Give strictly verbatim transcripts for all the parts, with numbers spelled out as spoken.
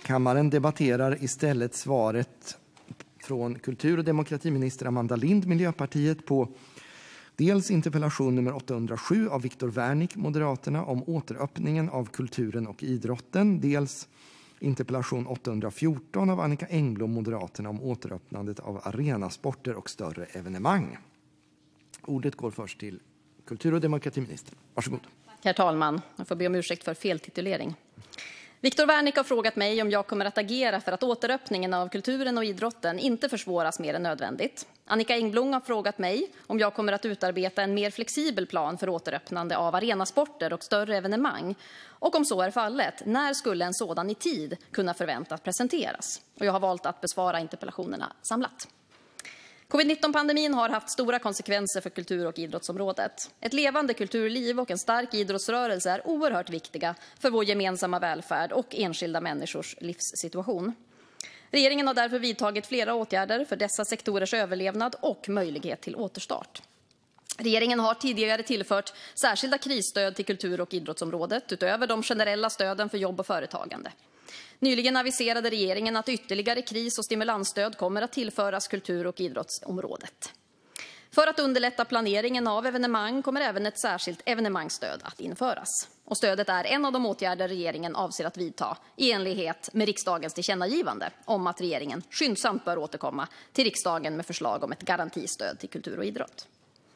Kammaren debatterar istället svaret från kultur- och demokratiminister Amanda Lind, Miljöpartiet, på dels interpellation nummer åttahundrasju av Viktor Wärnick, Moderaterna, om återöppningen av kulturen och idrotten, dels interpellation åttahundrafjorton av Annika Engblom, Moderaterna, om återöppnandet av arenasporter och större evenemang. Ordet går först till kultur- och demokratiministern. Varsågod. Herr talman, jag får be om ursäkt för feltitulering. Viktor Wärnick har frågat mig om jag kommer att agera för att återöppningen av kulturen och idrotten inte försvåras mer än nödvändigt. Annika Engblom har frågat mig om jag kommer att utarbeta en mer flexibel plan för återöppnande av arenasporter och större evenemang. Och om så är fallet, när skulle en sådan i tid kunna förväntas presenteras? Och jag har valt att besvara interpellationerna samlat. covid nitton-pandemin har haft stora konsekvenser för kultur- och idrottsområdet. Ett levande kulturliv och en stark idrottsrörelse är oerhört viktiga för vår gemensamma välfärd och enskilda människors livssituation. Regeringen har därför vidtagit flera åtgärder för dessa sektorers överlevnad och möjlighet till återstart. Regeringen har tidigare tillfört särskilda krisstöd till kultur- och idrottsområdet utöver de generella stöden för jobb och företagande. Nyligen aviserade regeringen att ytterligare kris- och stimulansstöd kommer att tillföras kultur- och idrottsområdet. För att underlätta planeringen av evenemang kommer även ett särskilt evenemangsstöd att införas. Och stödet är en av de åtgärder regeringen avser att vidta i enlighet med riksdagens tillkännagivande om att regeringen skyndsamt bör återkomma till riksdagen med förslag om ett garantistöd till kultur och idrott.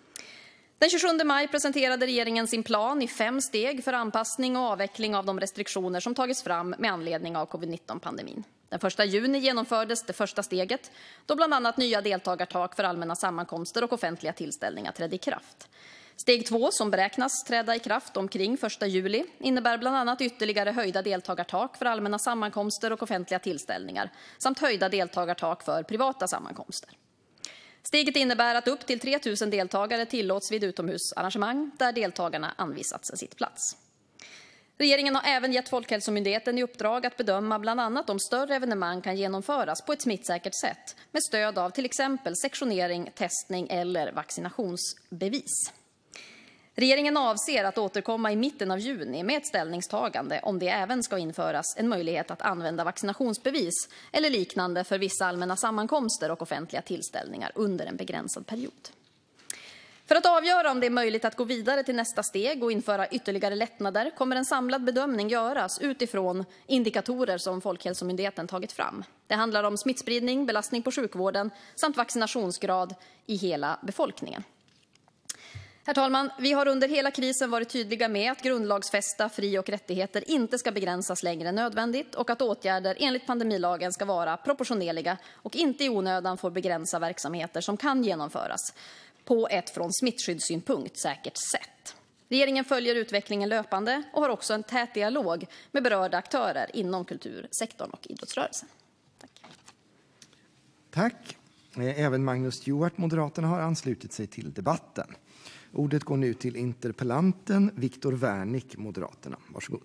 Den tjugosjunde maj presenterade regeringen sin plan i fem steg för anpassning och avveckling av de restriktioner som tagits fram med anledning av covid nitton-pandemin. Den första juni genomfördes det första steget, då bland annat nya deltagartak för allmänna sammankomster och offentliga tillställningar trädde i kraft. Steg två, som beräknas träda i kraft omkring första juli, innebär bland annat ytterligare höjda deltagartak för allmänna sammankomster och offentliga tillställningar samt höjda deltagartak för privata sammankomster. Steget innebär att upp till tre tusen deltagare tillåts vid utomhusarrangemang där deltagarna anvisats en sittplats. Regeringen har även gett Folkhälsomyndigheten i uppdrag att bedöma bland annat om större evenemang kan genomföras på ett smittsäkert sätt med stöd av till exempel sektionering, testning eller vaccinationsbevis. Regeringen avser att återkomma i mitten av juni med ett ställningstagande om det även ska införas en möjlighet att använda vaccinationsbevis eller liknande för vissa allmänna sammankomster och offentliga tillställningar under en begränsad period. För att avgöra om det är möjligt att gå vidare till nästa steg och införa ytterligare lättnader kommer en samlad bedömning göras utifrån indikatorer som Folkhälsomyndigheten tagit fram. Det handlar om smittspridning, belastning på sjukvården samt vaccinationsgrad i hela befolkningen. Herr talman, vi har under hela krisen varit tydliga med att grundlagsfästa fri- och rättigheter inte ska begränsas längre än nödvändigt och att åtgärder enligt pandemilagen ska vara proportionerliga och inte i onödan får begränsa verksamheter som kan genomföras på ett från smittskyddssynpunkt säkert sätt. Regeringen följer utvecklingen löpande och har också en tät dialog med berörda aktörer inom kultursektorn och idrottsrörelsen. Tack. Tack. Även Magnus Stuart, Moderaterna, har anslutit sig till debatten. Ordet går nu till interpellanten Viktor Wärnick, Moderaterna. Varsågod.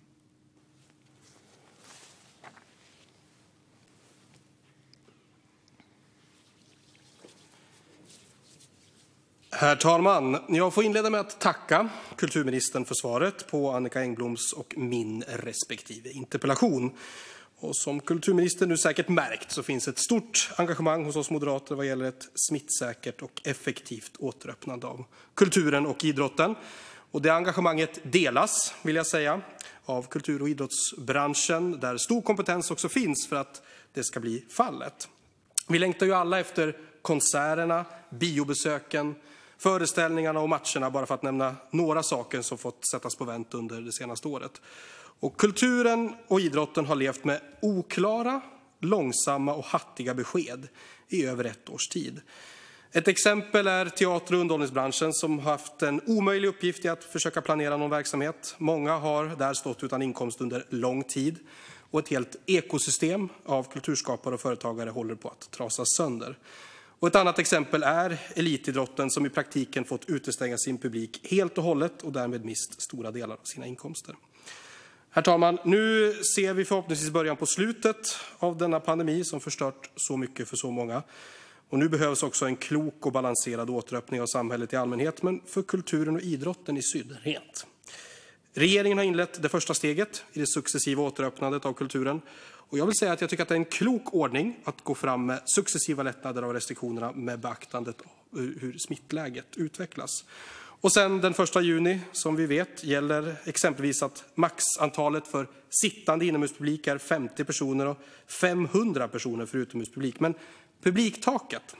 Herr talman, jag får inleda med att tacka kulturministern för svaret på Annika Engbloms och min respektive interpellation. Och som kulturministern nu säkert märkt så finns ett stort engagemang hos oss moderater vad gäller ett smittsäkert och effektivt återöppnande av kulturen och idrotten. Och det engagemanget delas, vill jag säga, av kultur- och idrottsbranschen där stor kompetens också finns för att det ska bli fallet. Vi längtar ju alla efter konserterna, biobesöken, föreställningarna och matcherna, bara för att nämna några saker som fått sättas på vänt under det senaste året. Och kulturen och idrotten har levt med oklara, långsamma och hattiga besked i över ett års tid. Ett exempel är teater- och underhållningsbranschen som haft en omöjlig uppgift i att försöka planera någon verksamhet. Många har där stått utan inkomst under lång tid och ett helt ekosystem av kulturskapare och företagare håller på att trasas sönder. Och ett annat exempel är elitidrotten som i praktiken fått utestänga sin publik helt och hållet och därmed mist stora delar av sina inkomster. Herr talman, nu ser vi förhoppningsvis början på slutet av denna pandemi som förstört så mycket för så många. Och nu behövs också en klok och balanserad återöppning av samhället i allmänhet, men för kulturen och idrotten i synnerhet. Regeringen har inlett det första steget i det successiva återöppnandet av kulturen. Och jag vill säga att jag tycker att det är en klok ordning att gå fram med successiva lättnader av restriktionerna med beaktandet av hur smittläget utvecklas. Och sen den första juni, som vi vet, gäller exempelvis att maxantalet för sittande inomhuspublik är femtio personer och femhundra personer för utomhuspublik. Men publiktaket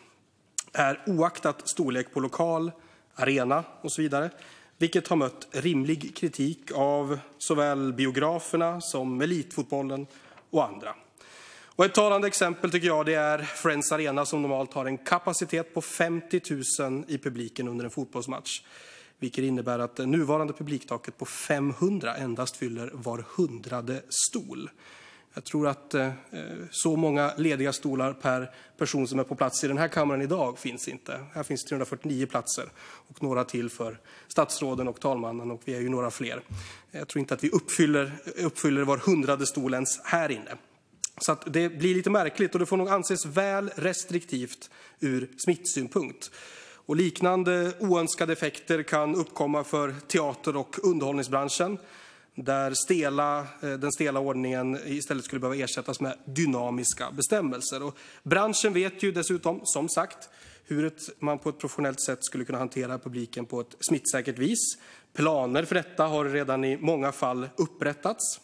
är oaktat storlek på lokal, arena och så vidare, vilket har mött rimlig kritik av såväl biograferna som elitfotbollen och andra. Och ett talande exempel tycker jag det är Friends Arena som normalt har en kapacitet på femtio tusen i publiken under en fotbollsmatch. Vilket innebär att det nuvarande publiktaket på femhundra endast fyller var hundrade stol. Jag tror att eh, så många lediga stolar per person som är på plats i den här kammaren idag finns inte. Här finns trehundrafyrtionio platser och några till för statsråden och talmannen, och vi är ju några fler. Jag tror inte att vi uppfyller, uppfyller var hundrade stol ens här inne. Så att det blir lite märkligt, och det får nog anses väl restriktivt ur smittsynpunkt. Och liknande oönskade effekter kan uppkomma för teater- och underhållningsbranschen, där stela, den stela ordningen istället skulle behöva ersättas med dynamiska bestämmelser. Och branschen vet ju dessutom, som sagt, hur ett, man på ett professionellt sätt skulle kunna hantera publiken på ett smittsäkert vis. Planer för detta har redan i många fall upprättats.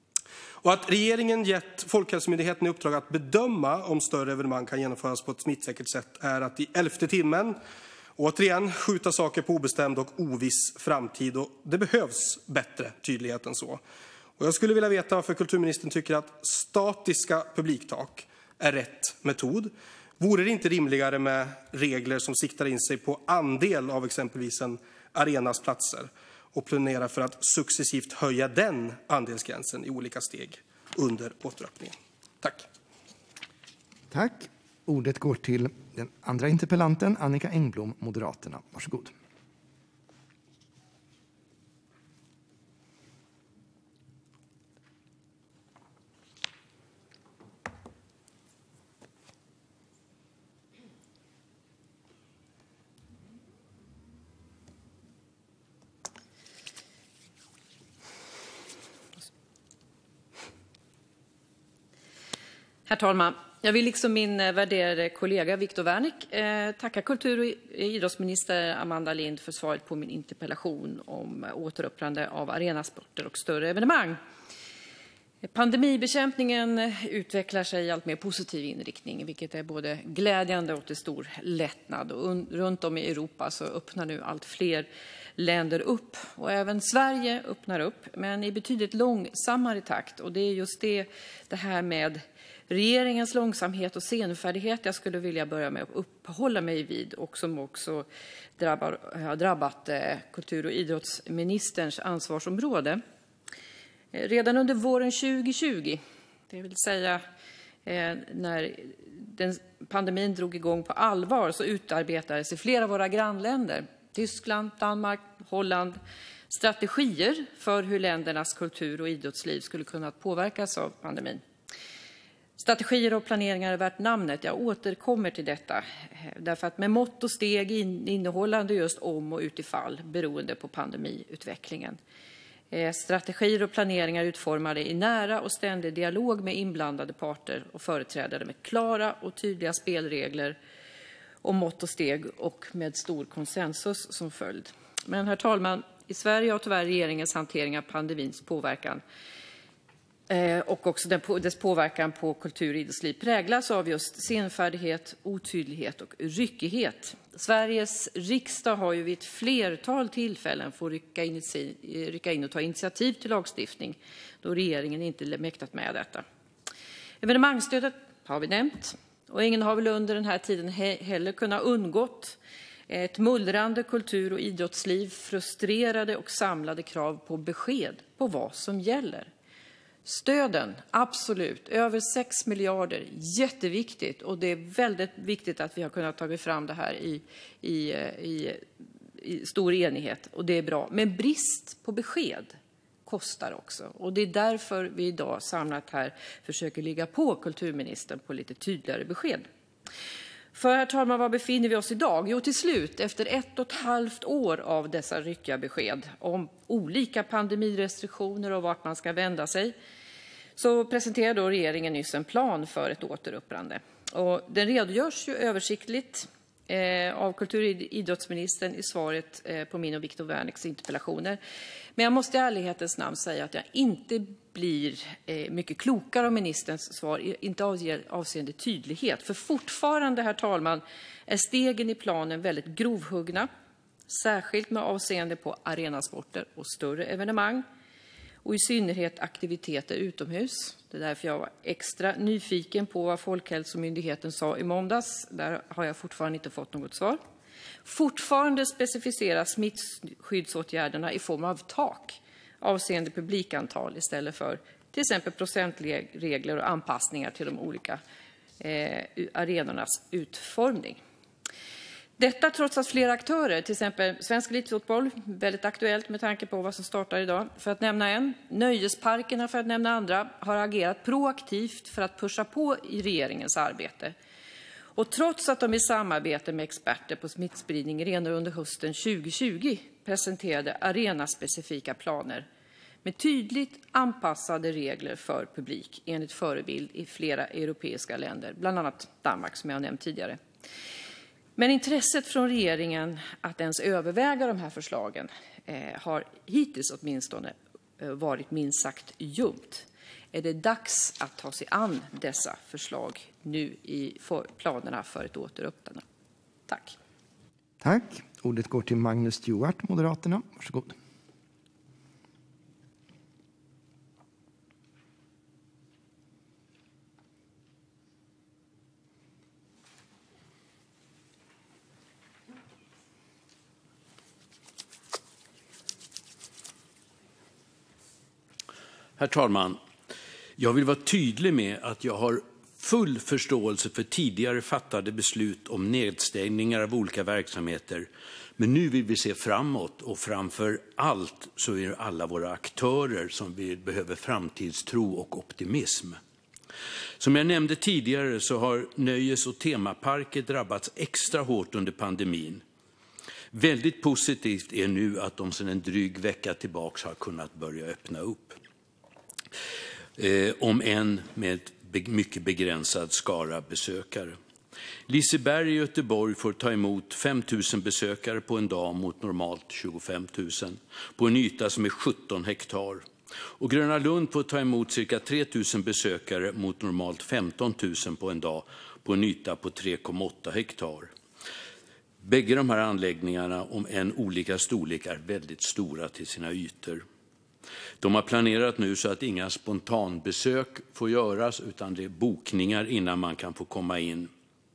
Och att regeringen gett Folkhälsomyndigheten i uppdrag att bedöma om större evenemang kan genomföras på ett smittsäkert sätt är att i elfte timmen återigen skjuta saker på obestämd och oviss framtid, och det behövs bättre tydlighet än så. Och jag skulle vilja veta varför kulturministern tycker att statiska publiktak är rätt metod. Vore det inte rimligare med regler som siktar in sig på andel av exempelvis en arenas platser och planera för att successivt höja den andelsgränsen i olika steg under återöppningen? Tack. Tack. Ordet går till den andra interpellanten, Annicka Engblom, Moderaterna. Varsågod. Herr talman! Jag vill liksom min värderade kollega Viktor Wärnick eh, tacka kultur- och idrottsminister Amanda Lind för svaret på min interpellation om återöppnande av arenasporter och större evenemang. Pandemibekämpningen utvecklar sig i allt mer positiv inriktning, vilket är både glädjande och till stor lättnad. Och runt om i Europa så öppnar nu allt fler länder upp, och även Sverige öppnar upp, men i betydligt långsammare takt. Och det är just det, det här med regeringens långsamhet och senfärdighet jag skulle vilja börja med att uppehålla mig vid, och som också drabbar, har drabbat eh, kultur- och idrottsministerns ansvarsområde. Eh, redan under våren tjugo tjugo, det vill säga eh, när den, pandemin drog igång på allvar, så utarbetades i flera av våra grannländer, Tyskland, Danmark, Holland, strategier för hur ländernas kultur- och idrottsliv skulle kunna påverkas av pandemin. Strategier och planeringar är värt namnet. Jag återkommer till detta. Därför att med mått och steg innehållande just om och utifall beroende på pandemiutvecklingen. Strategier och planeringar utformade i nära och ständig dialog med inblandade parter och företrädare med klara och tydliga spelregler om mått och steg, och med stor konsensus som följd. Men herr talman, i Sverige har tyvärr regeringens hantering av pandemins påverkan och också dess påverkan på kultur- och idrottsliv präglas av just senfärdighet, otydlighet och ryckighet. Sveriges riksdag har ju vid ett flertal tillfällen fått rycka in, rycka in och ta initiativ till lagstiftning, då regeringen inte mäktat med detta. Evenemangsstödet har vi nämnt, och ingen har väl under den här tiden heller kunnat undgått ett mullrande kultur- och idrottsliv, frustrerade och samlade krav på besked på vad som gäller. Stöden, absolut, över sex miljarder, jätteviktigt, och det är väldigt viktigt att vi har kunnat ta fram det här i, i, i, i stor enighet, och det är bra. Men brist på besked kostar också, och det är därför vi idag samlat här försöker ligga på kulturministern på lite tydligare besked. För herr talman, var befinner vi oss idag? Jo, till slut, efter ett och ett halvt år av dessa ryckiga besked om olika pandemirestriktioner och vart man ska vända sig, så presenterade då regeringen nyss en plan för ett återöppnande. Och den redogörs ju översiktligt eh, av kultur- och idrottsministern i svaret eh, på min och Viktor Wärnicks interpellationer. Men jag måste i ärlighetens namn säga att jag inte blir eh, mycket klokare av ministerns svar, inte avseende tydlighet. För fortfarande, herr talman, är stegen i planen väldigt grovhuggna, särskilt med avseende på arenasporter och större evenemang, och i synnerhet aktiviteter utomhus. Det är därför jag var extra nyfiken på vad Folkhälsomyndigheten sa i måndags. Där har jag fortfarande inte fått något svar. Fortfarande specificeras smittskyddsåtgärderna i form av tak avseende publikantal istället för till exempel procentregler och anpassningar till de olika eh, arenornas utformning. Detta trots att flera aktörer, till exempel Svensk Elitfotboll, väldigt aktuellt med tanke på vad som startar idag, för att nämna en, nöjesparkerna för att nämna andra, har agerat proaktivt för att pusha på i regeringens arbete. Och trots att de i samarbete med experter på smittspridning redan under hösten tjugo tjugo presenterade arenaspecifika planer med tydligt anpassade regler för publik enligt förebild i flera europeiska länder, bland annat Danmark som jag nämnt tidigare. Men intresset från regeringen att ens överväga de här förslagen eh, har hittills åtminstone eh, varit minst sagt ljumt. Är det dags att ta sig an dessa förslag nu i för planerna för ett återöppnande? Tack. Tack. Ordet går till Magnus Stuart, Moderaterna. Varsågod. Herr talman, jag vill vara tydlig med att jag har full förståelse för tidigare fattade beslut om nedstängningar av olika verksamheter. Men nu vill vi se framåt, och framför allt så är det alla våra aktörer som vi behöver framtidstro och optimism. Som jag nämnde tidigare så har nöjes- och temaparker drabbats extra hårt under pandemin. Väldigt positivt är nu att de sedan en dryg vecka tillbaka har kunnat börja öppna upp. Eh, om än med ett mycket begränsad skara besökare. Liseberg i Göteborg får ta emot fem tusen besökare på en dag mot normalt tjugofem tusen på en yta som är sjutton hektar. Och Gröna Lund får ta emot cirka tre tusen besökare mot normalt femton tusen på en dag på en yta på tre komma åtta hektar. Bägge de här anläggningarna, om en olika storlek, är väldigt stora till sina ytor. De har planerat nu så att inga spontanbesök får göras, utan det är bokningar innan man kan få komma in.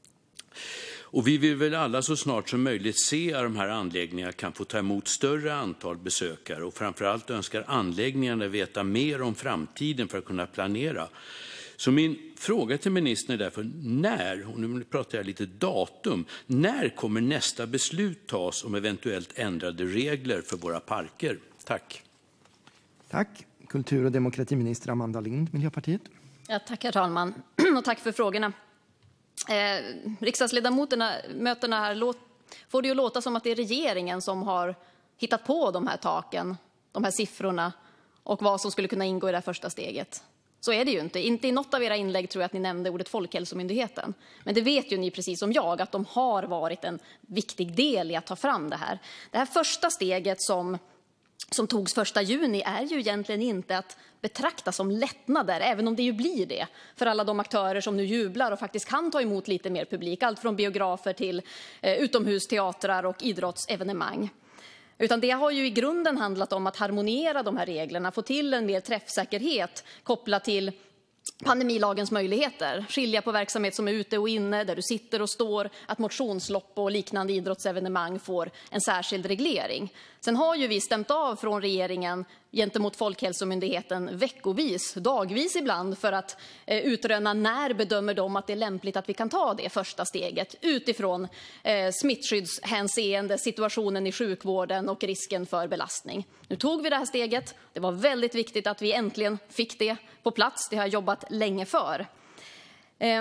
Och vi vill väl alla så snart som möjligt se att de här anläggningarna kan få ta emot större antal besökare, och framförallt önskar anläggningarna veta mer om framtiden för att kunna planera. Så min fråga till ministern är därför, när, och nu pratar jag lite datum, när kommer nästa beslut tas om eventuellt ändrade regler för våra parker? Tack. Tack. Kultur- och demokratiminister Amanda Lind, Miljöpartiet. Ja, tack herr talman, och tack för frågorna. Eh, riksdagsledamöterna mötena här låt, får det ju låta som att det är regeringen som har hittat på de här taken, de här siffrorna och vad som skulle kunna ingå i det här första steget. Så är det ju inte. Inte i något av era inlägg tror jag att ni nämnde ordet Folkhälsomyndigheten. Men det vet ju ni precis som jag att de har varit en viktig del i att ta fram det här. Det här första steget som som togs första juni är ju egentligen inte att betrakta som lättnader, även om det ju blir det för alla de aktörer som nu jublar och faktiskt kan ta emot lite mer publik, allt från biografer till eh, utomhusteatrar och idrottsevenemang. Utan det har ju i grunden handlat om att harmonera de här reglerna, få till en mer träffsäkerhet kopplat till pandemilagens möjligheter, skilja på verksamhet som är ute och inne, där du sitter och står, att motionslopp och liknande idrottsevenemang får en särskild reglering. Sen har ju vi stämt av från regeringen gentemot Folkhälsomyndigheten veckovis, dagvis ibland, för att eh, utröna när bedömer de att det är lämpligt att vi kan ta det första steget utifrån eh, smittskyddshänseende, situationen i sjukvården och risken för belastning. Nu tog vi det här steget. Det var väldigt viktigt att vi äntligen fick det på plats. Det har jag jobbat länge för. Eh,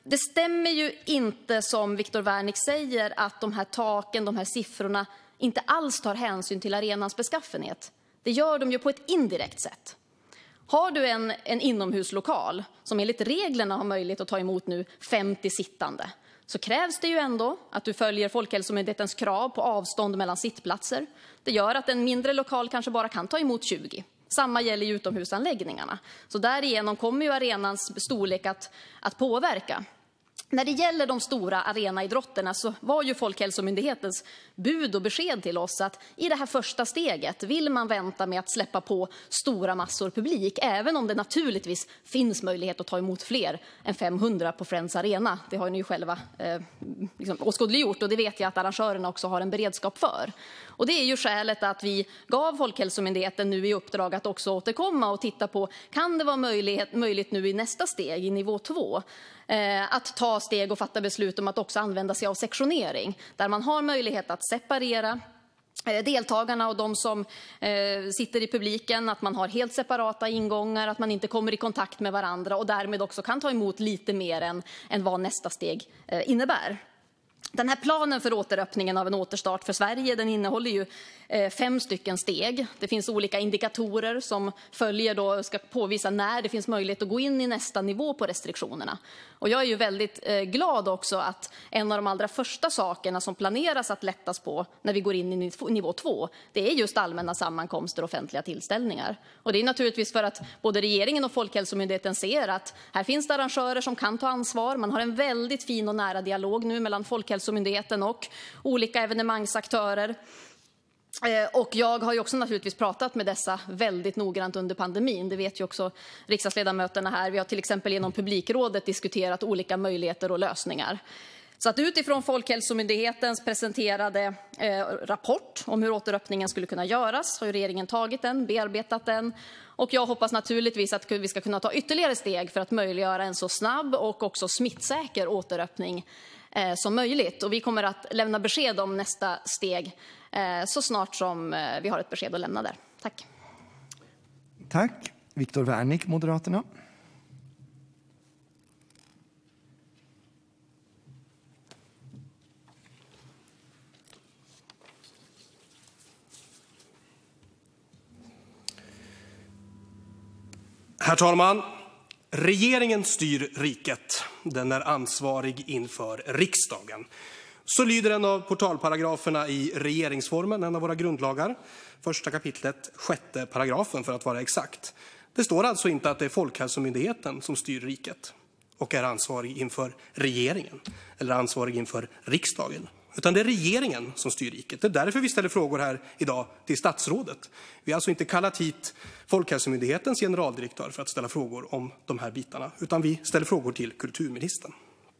Det stämmer ju inte som Viktor Wärnick säger att de här taken, de här siffrorna inte alls tar hänsyn till arenans beskaffenhet. Det gör de ju på ett indirekt sätt. Har du en, en inomhuslokal som enligt reglerna har möjlighet att ta emot nu femtio sittande, så krävs det ju ändå att du följer Folkhälsomyndighetens krav på avstånd mellan sittplatser. Det gör att en mindre lokal kanske bara kan ta emot tjugo. Samma gäller ju utomhusanläggningarna. Så därigenom kommer ju arenans storlek att, att påverka. När det gäller de stora arenaidrotterna så var ju Folkhälsomyndighetens bud och besked till oss att i det här första steget vill man vänta med att släppa på stora massor publik, även om det naturligtvis finns möjlighet att ta emot fler än femhundra på Friends Arena. Det har ni ju själva eh, liksom åskådliggjort, och det vet jag att arrangörerna också har en beredskap för. Och det är ju skälet att vi gav Folkhälsomyndigheten nu i uppdrag att också återkomma och titta på, kan det vara möjlighet, möjligt nu i nästa steg, i nivå två, eh, att ta steg och fatta beslut om att också använda sig av sektionering, där man har möjlighet att separera deltagarna och de som eh, sitter i publiken, att man har helt separata ingångar, att man inte kommer i kontakt med varandra och därmed också kan ta emot lite mer än, än vad nästa steg eh, innebär. Den här planen för återöppningen av en återstart för Sverige, den innehåller ju eh, fem stycken steg. Det finns olika indikatorer som följer då, ska påvisa när det finns möjlighet att gå in i nästa nivå på restriktionerna. Och jag är ju väldigt eh, glad också att en av de allra första sakerna som planeras att lättas på när vi går in i nivå två, det är just allmänna sammankomster och offentliga tillställningar. Och det är naturligtvis för att både regeringen och Folkhälsomyndigheten ser att här finns det arrangörer som kan ta ansvar. Man har en väldigt fin och nära dialog nu mellan Folkhälsomyndigheten och olika evenemangsaktörer. Och jag har ju också naturligtvis pratat med dessa väldigt noggrant under pandemin. Det vet ju också riksdagsledamöterna här. Vi har till exempel genom publikrådet diskuterat olika möjligheter och lösningar. Så att utifrån Folkhälsomyndighetens presenterade eh, rapport om hur återöppningen skulle kunna göras har regeringen tagit den, bearbetat den. Och jag hoppas naturligtvis att vi ska kunna ta ytterligare steg för att möjliggöra en så snabb och också smittsäker återöppning eh, som möjligt. Och vi kommer att lämna besked om nästa steg eh, så snart som eh, vi har ett besked att lämna där. Tack. Tack. Viktor Wärnick, Moderaterna. Herr talman! Regeringen styr riket. Den är ansvarig inför riksdagen. Så lyder en av portalparagraferna i regeringsformen, en av våra grundlagar. Första kapitlet, sjätte paragrafen för att vara exakt. Det står alltså inte att det är Folkhälsomyndigheten som styr riket och är ansvarig inför regeringen eller ansvarig inför riksdagen. Utan det är regeringen som styr riket. Det är därför vi ställer frågor här idag till statsrådet. Vi har alltså inte kallat hit Folkhälsomyndighetens generaldirektör för att ställa frågor om de här bitarna, utan vi ställer frågor till kulturministern.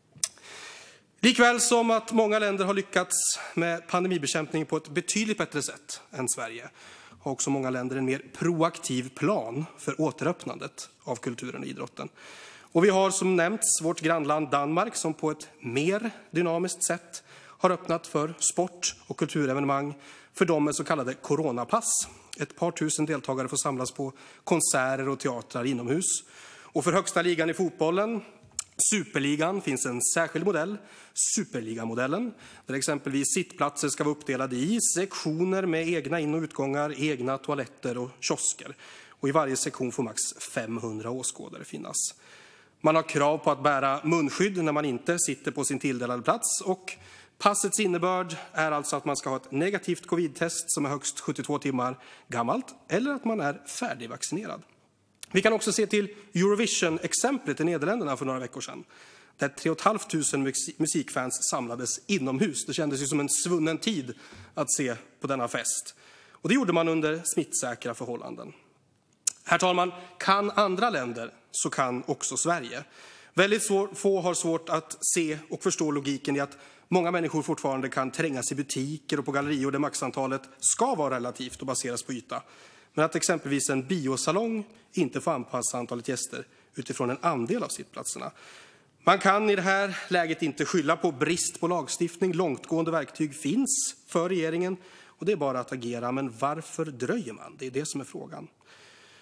Likväl som att många länder har lyckats med pandemibekämpning på ett betydligt bättre sätt än Sverige, har också många länder en mer proaktiv plan för återöppnandet av kulturen och idrotten. Och vi har som nämnts vårt grannland Danmark som på ett mer dynamiskt sätt har öppnat för sport- och kulturevenemang för de med så kallade coronapass. Ett par tusen deltagare får samlas på konserter och teatrar inomhus. Och för högsta ligan i fotbollen, Superligan, finns en särskild modell, Superligamodellen, där exempelvis sittplatser ska vara uppdelade i sektioner med egna in- och utgångar, egna toaletter och kiosker. Och i varje sektion får max femhundra åskådare finnas. Man har krav på att bära munskydd när man inte sitter på sin tilldelade plats, och passets innebörd är alltså att man ska ha ett negativt covid-test som är högst sjuttiotvå timmar gammalt eller att man är färdigvaccinerad. Vi kan också se till Eurovision-exemplet i Nederländerna för några veckor sedan, där tre och ett halvt tusen musikfans samlades inomhus. Det kändes ju som en svunnen tid att se på denna fest. Och det gjorde man under smittsäkra förhållanden. Herr talman, kan andra länder så kan också Sverige. Väldigt svår, få har svårt att se och förstå logiken i att många människor fortfarande kan trängas i butiker och på gallerior där maxantalet ska vara relativt och baseras på yta. Men att exempelvis en biosalong inte får anpassa antalet gäster utifrån en andel av sittplatserna. Man kan i det här läget inte skylla på brist på lagstiftning. Långtgående verktyg finns för regeringen och det är bara att agera. Men varför dröjer man? Det är det som är frågan.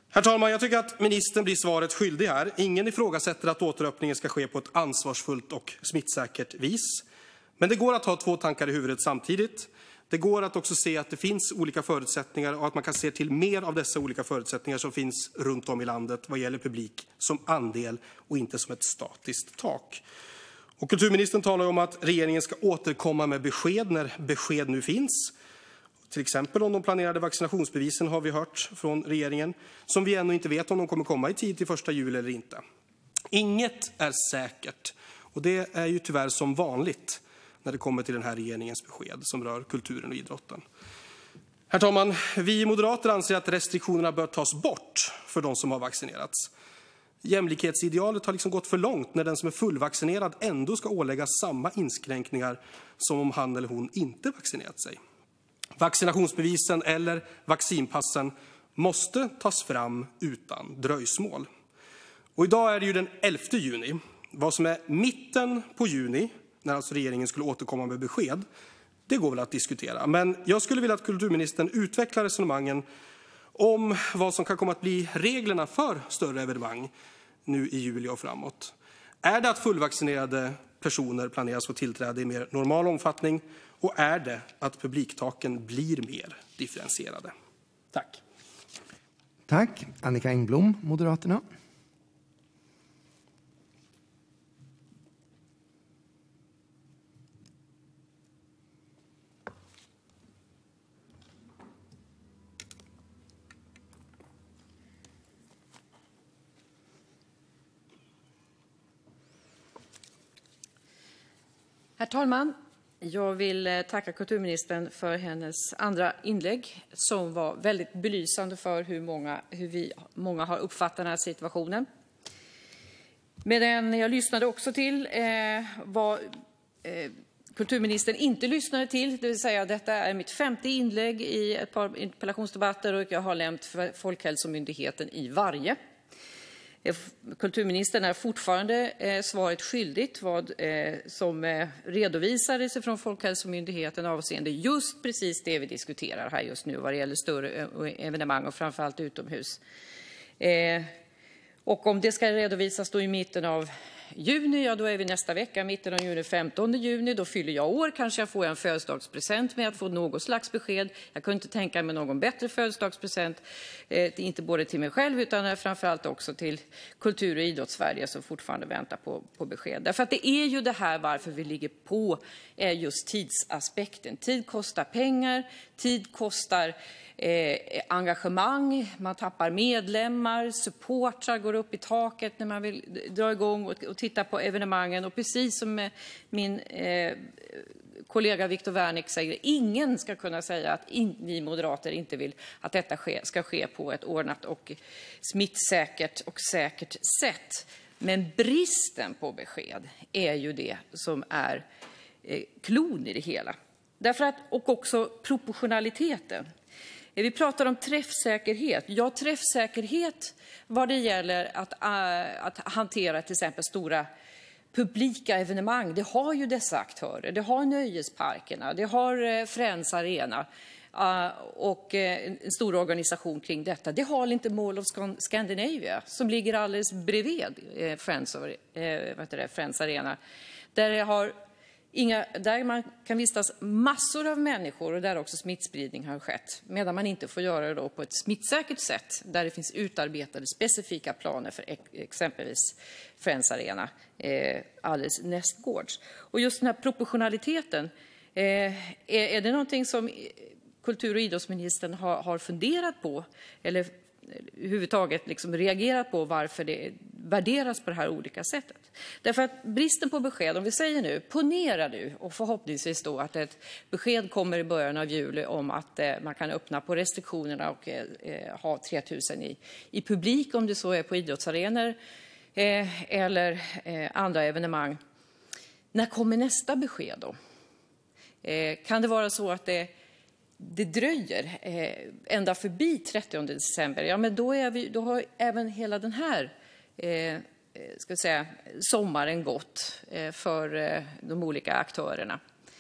Herr talman, jag tycker att ministern blir svaret skyldig här. Ingen ifrågasätter att återöppningen ska ske på ett ansvarsfullt och smittsäkert vis. Men det går att ha två tankar i huvudet samtidigt. Det går att också se att det finns olika förutsättningar och att man kan se till mer av dessa olika förutsättningar som finns runt om i landet vad gäller publik som andel och inte som ett statiskt tak. Och kulturministern talar om att regeringen ska återkomma med besked när besked nu finns. Till exempel om de planerade vaccinationsbevisen har vi hört från regeringen, som vi ännu inte vet om de kommer komma i tid till första juli eller inte. Inget är säkert, och det är ju tyvärr som vanligt när det kommer till den här regeringens besked som rör kulturen och idrotten. Herr talman, vi moderater anser att restriktionerna bör tas bort för de som har vaccinerats. Jämlikhetsidealet har liksom gått för långt när den som är fullvaccinerad ändå ska åläggas samma inskränkningar som om han eller hon inte vaccinerat sig. Vaccinationsbevisen eller vaccinpassen måste tas fram utan dröjsmål. Och idag är det ju den elfte juni. Vad som är mitten på juni, när alltså regeringen skulle återkomma med besked, det går väl att diskutera. Men jag skulle vilja att kulturministern utvecklar resonemangen om vad som kan komma att bli reglerna för större evenemang nu i juli och framåt. Är det att fullvaccinerade personer planeras få tillträde i mer normal omfattning? Och är det att publiktaken blir mer differentierade? Tack. Tack. Annicka Engblom, Moderaterna. Herr talman! Jag vill tacka kulturministern för hennes andra inlägg som var väldigt belysande för hur många, hur vi, många har uppfattat den här situationen. Men den jag lyssnade också till eh, vad eh, kulturministern inte lyssnade till. Det vill säga detta är mitt femte inlägg i ett par interpellationsdebatter och jag har lämnat Folkhälsomyndigheten i varje. Kulturministern är fortfarande eh, svaret skyldigt vad eh, som eh, redovisades från Folkhälsomyndigheten avseende just precis det vi diskuterar här just nu vad det gäller större evenemang och framförallt utomhus. Eh, och om det ska redovisas då i mitten av juni, ja då är vi nästa vecka, mitten av juni, femtonde juni, då fyller jag år, kanske jag får en födelsedagspresent med att få något slags besked. Jag kunde inte tänka mig någon bättre födelsedagspresent, eh, inte både till mig själv utan framförallt också till kultur- och idrottssverige som fortfarande väntar på, på besked. Därför att det är ju det här varför vi ligger på är just tidsaspekten. Tid kostar pengar, tid kostar Eh, engagemang, man tappar medlemmar, supportrar går upp i taket när man vill dra igång och, och titta på evenemangen. Och precis som min eh, kollega Viktor Wärnick säger, ingen ska kunna säga att in, vi moderater inte vill att detta ske, ska ske på ett ordnat och smittsäkert och säkert sätt. Men bristen på besked är ju det som är eh, klon i det hela. Därför att, och också proportionaliteten. Vi pratar om träffsäkerhet. Ja, träffsäkerhet vad det gäller att, äh, att hantera till exempel stora publika evenemang. Det har ju dessa aktörer. Det har nöjesparkerna, det har eh, Friends Arena uh, och eh, en stor organisation kring detta. Det har inte Mall of Scandinavia som ligger alldeles bredvid eh, Friends, of, eh, vad heter det, Friends Arena. Där det har Inga, där man kan vistas massor av människor och där också smittspridning har skett. Medan man inte får göra det då på ett smittsäkert sätt där det finns utarbetade specifika planer för ex- exempelvis Friends Arena eh, alldeles nästgårds. Och just den här proportionaliteten, eh, är, är det någonting som kultur- och idrottsministern har, har funderat på eller överhuvudtaget liksom reagerat på varför det värderas på det här olika sättet. Därför att bristen på besked, om vi säger nu, ponera nu och förhoppningsvis då att ett besked kommer i början av juli om att eh, man kan öppna på restriktionerna och eh, ha tre tusen i, i publik om det så är på idrottsarenor eh, eller eh, andra evenemang. När kommer nästa besked då? Eh, kan det vara så att det Det dröjer eh, ända förbi trettionde december, ja men då, är vi, då har även hela den här eh, ska jag säga, sommaren gått eh, för eh, de olika aktörerna.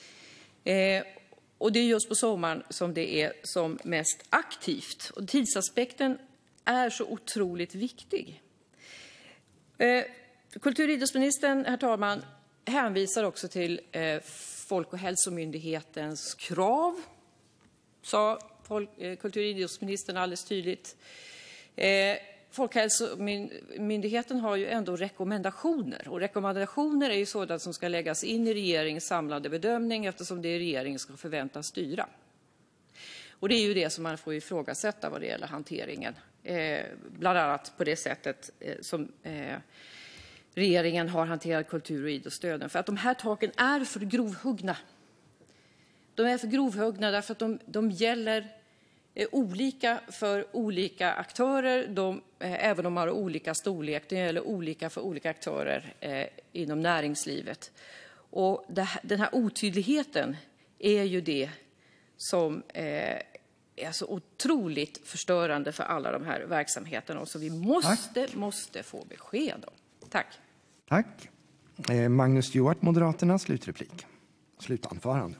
Eh, och det är just på sommaren som det är som mest aktivt. Och tidsaspekten är så otroligt viktig. Eh, kultur- och idrottsministern, herr talman, hänvisar också till eh, Folkhälsomyndighetens krav, sa folk, eh, kultur- och idrottsministern alldeles tydligt. Eh, Folkhälsomyndigheten har ju ändå rekommendationer, och rekommendationer är ju sådant som ska läggas in i regeringens samlade bedömning, eftersom det är regeringen som ska förväntas styra. Och det är ju det som man får ifrågasätta vad det gäller hanteringen, eh, bland annat på det sättet eh, som eh, regeringen har hanterat kultur- och idrottsstöden. För att de här taken är för grovhuggna. De är för grovhuggna därför att de, de gäller eh, olika för olika aktörer, de, eh, även om de har olika storlek. Det gäller olika för olika aktörer eh, inom näringslivet. Och det, den här otydligheten är ju det som eh, är så otroligt förstörande för alla de här verksamheterna och som vi måste, måste få besked om. Tack. Tack. Eh, Magnus Stuart, Moderaterna, slutreplik. Slutanförande.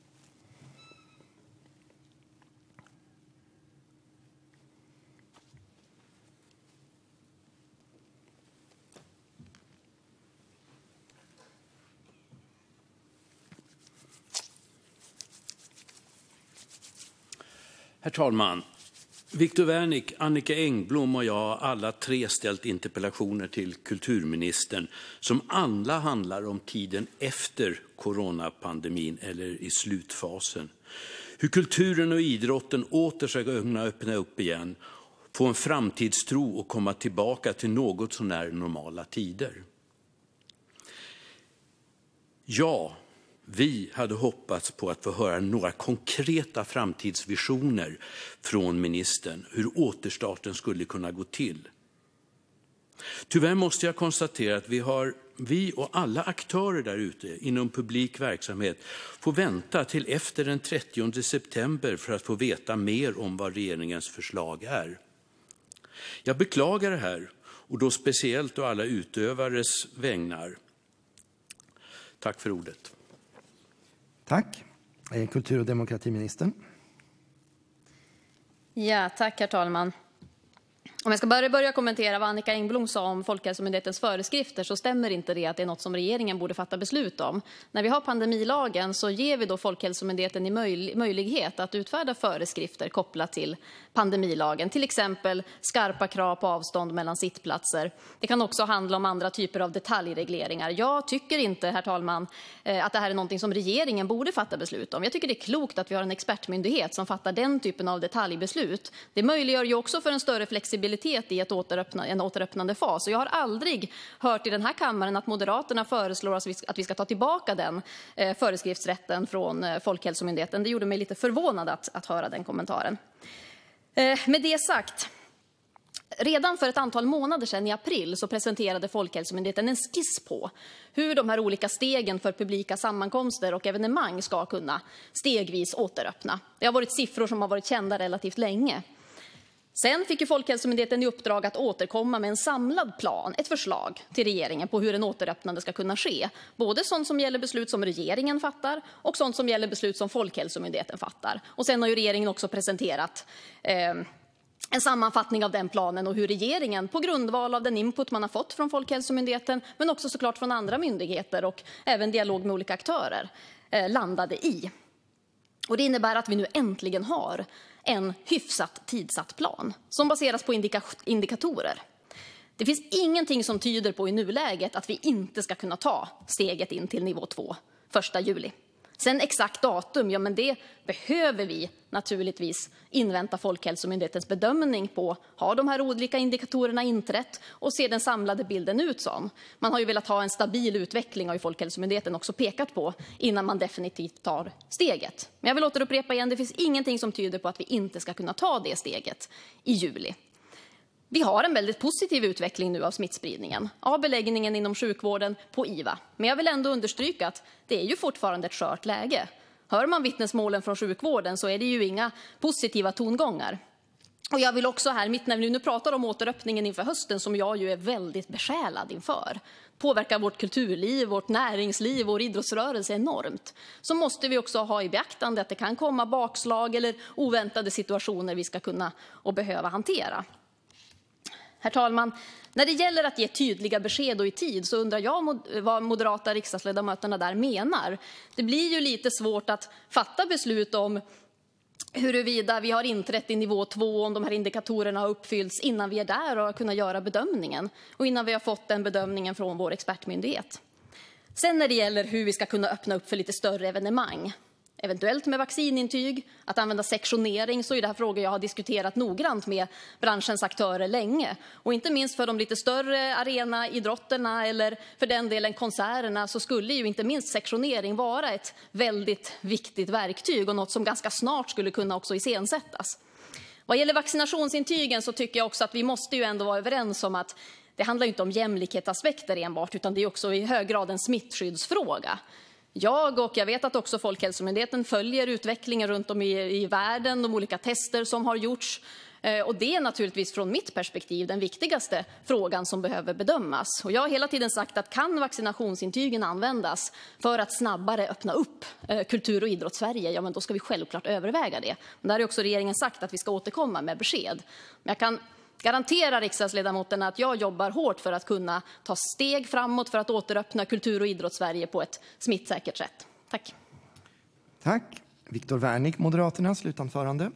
Herr talman! Viktor Wärnick, Annicka Engblom och jag har alla tre ställt interpellationer till kulturministern som alla handlar om tiden efter coronapandemin eller i slutfasen. Hur kulturen och idrotten åter ska kunna öppna upp igen, få en framtidstro och komma tillbaka till något så när normala tider. Ja, vi hade hoppats på att få höra några konkreta framtidsvisioner från ministern, hur återstarten skulle kunna gå till. Tyvärr måste jag konstatera att vi, har, vi och alla aktörer där ute inom publik verksamhet får vänta till efter den trettionde september för att få veta mer om vad regeringens förslag är. Jag beklagar det här, och då speciellt och alla utövares vägnar. Tack för ordet. Tack. Kultur- och demokratiministern. Ja, tack herr talman. Om jag ska börja, börja kommentera vad Annicka Engblom sa om Folkhälsomyndighetens föreskrifter, så stämmer inte det att det är något som regeringen borde fatta beslut om. När vi har pandemilagen så ger vi då Folkhälsomyndigheten i möj, möjlighet att utfärda föreskrifter kopplat till pandemilagen. Till exempel skarpa krav på avstånd mellan sittplatser. Det kan också handla om andra typer av detaljregleringar. Jag tycker inte, herr talman, att det här är någonting som regeringen borde fatta beslut om. Jag tycker det är klokt att vi har en expertmyndighet som fattar den typen av detaljbeslut. Det möjliggör ju också för en större flexibilitet i ett återöppna, en återöppnande fas. Och jag har aldrig hört i den här kammaren att Moderaterna föreslår att vi, att vi ska ta tillbaka den eh, föreskriftsrätten från eh, Folkhälsomyndigheten. Det gjorde mig lite förvånad att, att höra den kommentaren. Eh, med det sagt, redan för ett antal månader sedan i april så presenterade Folkhälsomyndigheten en skiss på hur de här olika stegen för publika sammankomster och evenemang ska kunna stegvis återöppna. Det har varit siffror som har varit kända relativt länge. Sen fick ju Folkhälsomyndigheten i uppdrag att återkomma med en samlad plan, ett förslag till regeringen på hur en återöppnande ska kunna ske. Både sånt som gäller beslut som regeringen fattar och sånt som gäller beslut som Folkhälsomyndigheten fattar. Och sen har ju regeringen också presenterat eh, en sammanfattning av den planen och hur regeringen på grundval av den input man har fått från Folkhälsomyndigheten, men också såklart från andra myndigheter och även dialog med olika aktörer, eh, landade i. Och det innebär att vi nu äntligen har en hyfsat tidsatt plan som baseras på indika- indikatorer. Det finns ingenting som tyder på i nuläget att vi inte ska kunna ta steget in till nivå två första juli. Sen exakt datum, ja men det behöver vi naturligtvis invänta Folkhälsomyndighetens bedömning på. Har de här olika indikatorerna inträtt och ser den samlade bilden ut som? Man har ju velat ha en stabil utveckling, har ju Folkhälsomyndigheten också pekat på, innan man definitivt tar steget. Men jag vill återupprepa igen, det finns ingenting som tyder på att vi inte ska kunna ta det steget i juli. Vi har en väldigt positiv utveckling nu av smittspridningen, av beläggningen inom sjukvården på I V A. Men jag vill ändå understryka att det är ju fortfarande ett skört läge. Hör man vittnesmålen från sjukvården så är det ju inga positiva tongångar. Och jag vill också här, mitt när vi nu pratar om återöppningen inför hösten, som jag ju är väldigt besjälad inför, påverkar vårt kulturliv, vårt näringsliv, vår idrottsrörelse enormt, så måste vi också ha i beaktande att det kan komma bakslag eller oväntade situationer vi ska kunna och behöva hantera. Herr talman! När det gäller att ge tydliga besked och i tid så undrar jag vad moderata riksdagsledamöterna där menar. Det blir ju lite svårt att fatta beslut om huruvida vi har inträtt i nivå två, om de här indikatorerna har uppfyllts innan vi är där och har kunnat göra bedömningen och innan vi har fått den bedömningen från vår expertmyndighet. Sen när det gäller hur vi ska kunna öppna upp för lite större evenemang, eventuellt med vaccinintyg, att använda sektionering, så är det här frågor jag har diskuterat noggrant med branschens aktörer länge. Och inte minst för de lite större arenaidrotterna eller för den delen konserterna så skulle ju inte minst sektionering vara ett väldigt viktigt verktyg och något som ganska snart skulle kunna också iscensättas. Vad gäller vaccinationsintygen så tycker jag också att vi måste ju ändå vara överens om att det handlar inte om jämlikhetsaspekter enbart, utan det är också i hög grad en smittskyddsfråga. Jag och jag vet att också Folkhälsomyndigheten följer utvecklingen runt om i, i världen, de olika tester som har gjorts. Eh, och det är naturligtvis från mitt perspektiv den viktigaste frågan som behöver bedömas. Och jag har hela tiden sagt att kan vaccinationsintygen användas för att snabbare öppna upp eh, kultur- och idrottssverige, ja men då ska vi självklart överväga det. Men där har också regeringen sagt att vi ska återkomma med besked. Men jag kan garantera riksdagsledamoten att jag jobbar hårt för att kunna ta steg framåt för att återöppna kultur- och idrottssverige på ett smittsäkert sätt. Tack. Tack. Viktor Wärnick, Moderaterna, slutanförande.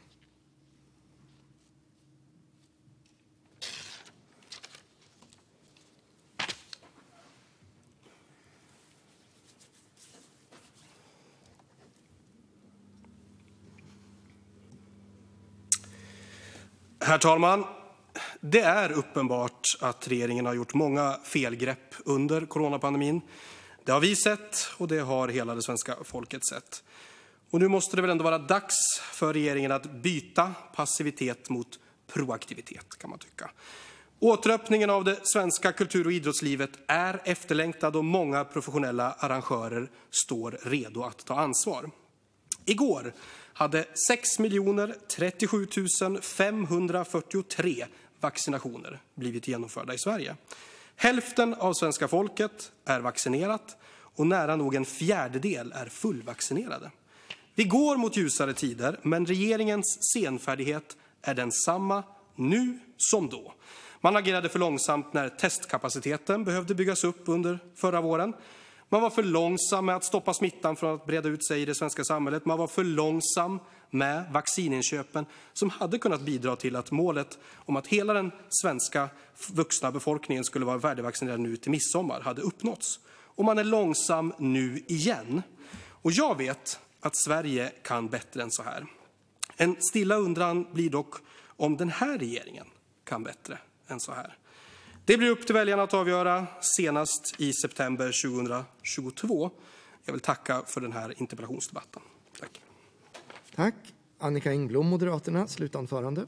Herr talman! Det är uppenbart att regeringen har gjort många felgrepp under coronapandemin. Det har vi sett och det har hela det svenska folket sett. Och nu måste det väl ändå vara dags för regeringen att byta passivitet mot proaktivitet, kan man tycka. Återöppningen av det svenska kultur- och idrottslivet är efterlängtad och många professionella arrangörer står redo att ta ansvar. Igår hade sex miljoner trettiosju tusen femhundrafyrtiotre vaccinationer blivit genomförda i Sverige. Hälften av svenska folket är vaccinerat och nära nog en fjärdedel är fullvaccinerade. Vi går mot ljusare tider, men regeringens senfärdighet är densamma nu som då. Man agerade för långsamt när testkapaciteten behövde byggas upp under förra våren. Man var för långsam med att stoppa smittan från att breda ut sig i det svenska samhället. Man var för långsam med vaccininköpen som hade kunnat bidra till att målet om att hela den svenska vuxna befolkningen skulle vara värdevaccinerad nu till midsommar hade uppnåtts. Och man är långsam nu igen. Och jag vet att Sverige kan bättre än så här. En stilla undran blir dock om den här regeringen kan bättre än så här. Det blir upp till väljarna att avgöra senast i september tjugohundratjugotvå. Jag vill tacka för den här interpellationsdebatten. Tack. Tack. Annika Engblom, Moderaterna, slutanförande.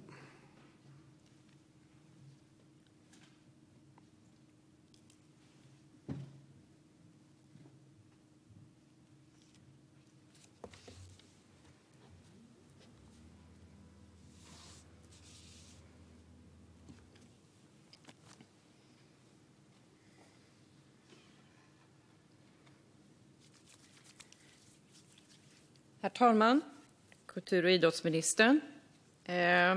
Herr talman, kultur- och idrottsministern. Eh,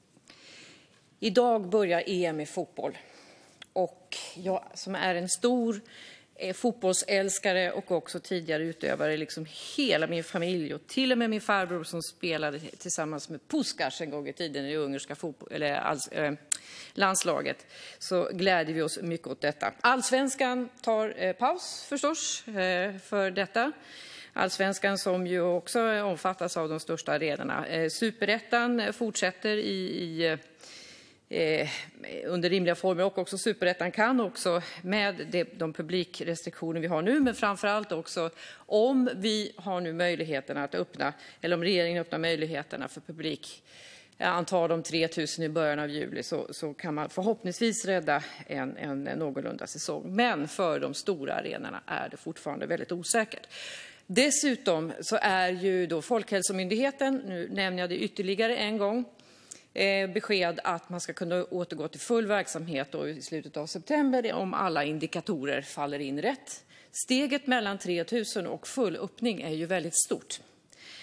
idag börjar E M i fotboll. Och jag som är en stor eh, fotbollsälskare och också tidigare utövare, liksom hela min familj och till och med min farbror som spelade tillsammans med Puskás en gång i tiden i det ungerska fotboll, eller alls, eh, landslaget, så gläder vi oss mycket åt detta. Allsvenskan tar eh, paus förstås eh, för detta. Allsvenskan som ju också omfattas av de största arenorna. Eh, Superettan fortsätter i, i, eh, under rimliga former och också Superettan kan också med det, de publikrestriktioner vi har nu, men framförallt också om vi har nu möjligheterna att öppna, eller om regeringen öppnar möjligheterna för publik, jag antar de tre tusen i början av juli, så, så kan man förhoppningsvis rädda en, en någorlunda säsong. Men för de stora arenorna är det fortfarande väldigt osäkert. Dessutom så är ju då Folkhälsomyndigheten, nu nämner jag det ytterligare en gång, eh, besked att man ska kunna återgå till full verksamhet då i slutet av september om alla indikatorer faller in rätt. Steget mellan tre tusen och full öppning är ju väldigt stort.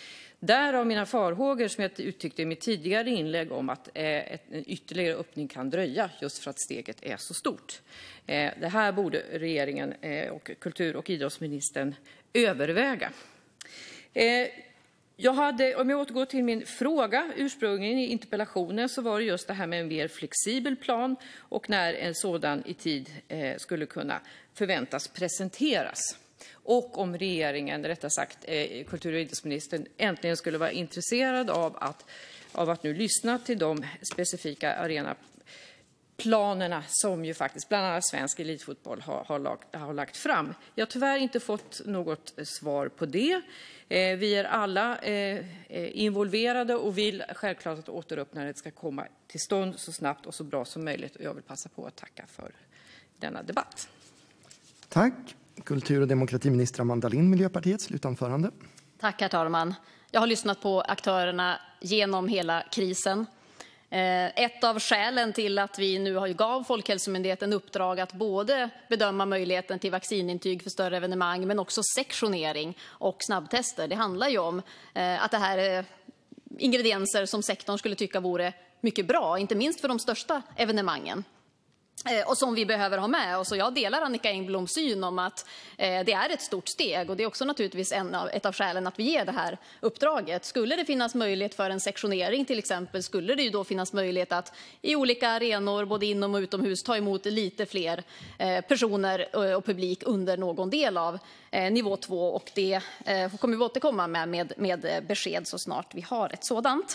Därav mina farhågor som jag uttryckte i mitt tidigare inlägg om att eh, en ytterligare öppning kan dröja just för att steget är så stort. Eh, det här borde regeringen eh, och kultur- och idrottsministern överväga. Eh, jag hade, om jag återgår till min fråga ursprungligen i interpellationen, så var det just det här med en mer flexibel plan och när en sådan i tid eh, skulle kunna förväntas presenteras. Och om regeringen, rättare sagt eh, kultur- och idrottsministern, äntligen skulle vara intresserad av att, av att nu lyssna till de specifika arenaplanerna som ju faktiskt bland annat svensk elitfotboll har, har, lagt, har lagt fram. Jag har tyvärr inte fått något svar på det. Eh, vi är alla eh, involverade och vill självklart att återöppnandet ska komma till stånd så snabbt och så bra som möjligt. Och jag vill passa på att tacka för denna debatt. Tack. Kultur- och demokratiminister Amanda Lind, Miljöpartiet, slutanförande. Tack, herr talman. Jag har lyssnat på aktörerna genom hela krisen. Ett av skälen till att vi nu har gav Folkhälsomyndigheten uppdrag att både bedöma möjligheten till vaccinintyg för större evenemang men också sektionering och snabbtester. Det handlar ju om att det här är ingredienser som sektorn skulle tycka vore mycket bra, inte minst för de största evenemangen. Och som vi behöver ha med oss. Och jag delar Annicka Engbloms syn om att eh, det är ett stort steg. Och det är också naturligtvis en av, ett av skälen att vi ger det här uppdraget. Skulle det finnas möjlighet för en sektionering till exempel, skulle det ju då finnas möjlighet att i olika arenor, både inom och utomhus, ta emot lite fler eh, personer och, och publik under någon del av eh, nivå två. Och det eh, kommer vi återkomma med, med, med besked så snart vi har ett sådant.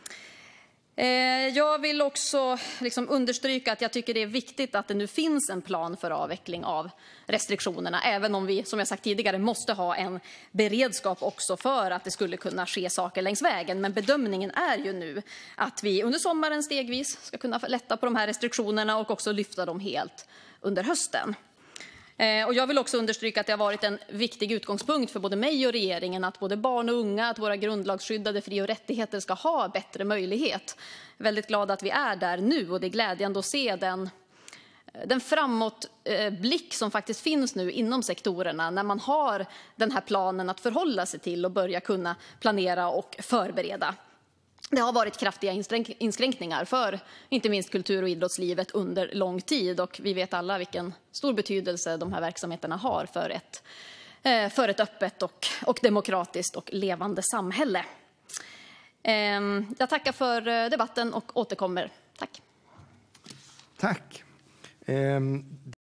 Jag vill också liksom understryka att jag tycker det är viktigt att det nu finns en plan för avveckling av restriktionerna. Även om vi, som jag sagt tidigare, måste ha en beredskap också för att det skulle kunna ske saker längs vägen. Men bedömningen är ju nu att vi under sommaren stegvis ska kunna lätta på de här restriktionerna och också lyfta dem helt under hösten. Och jag vill också understryka att det har varit en viktig utgångspunkt för både mig och regeringen att både barn och unga, att våra grundlagsskyddade fri- och rättigheter ska ha bättre möjlighet. Jag är väldigt glad att vi är där nu och det är glädjande att se den, den framåtblick som faktiskt finns nu inom sektorerna när man har den här planen att förhålla sig till och börja kunna planera och förbereda. Det har varit kraftiga inskränkningar för inte minst kultur- och idrottslivet under lång tid och vi vet alla vilken stor betydelse de här verksamheterna har för ett, för ett öppet och, och demokratiskt och levande samhälle. Jag tackar för debatten och återkommer. Tack. Tack.